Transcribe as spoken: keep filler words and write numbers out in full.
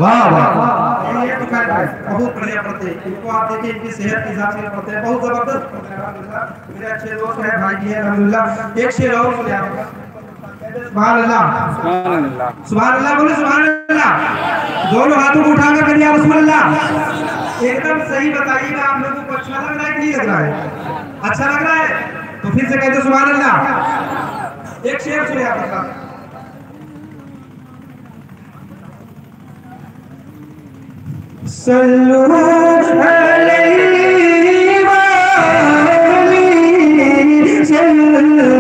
वाह वाह, ये तो खैर बहुत बढ़िया पढ़ते हैं। इनको आप देखिए, इनकी सेहत के हिसाब से पढ़ते हैं, बहुत जबरदस्त पढ़ते हैं अल्हम्दुलिल्लाह। मेरे अच्छे दोस्त हैं, भाई जी हैं अल्हम्दुलिल्लाह। एक शेर और सुना सुभान अल्लाह, सुभान अल्लाह, सुभान अल्लाह, बोले सुभान अल्लाह। दोनों हाथों को उठाकर करिए बिस्मिल्लाह अल्लाह। एकदम सही बताइएगा, आप लोगों को अच्छा लग रहा है कि नहीं लग रहा है? अच्छा लग रहा है तो फिर से कहते सुभान अल्लाह। एक शेर सुनिए आप बता। सल्लू अलैहि व सल्लम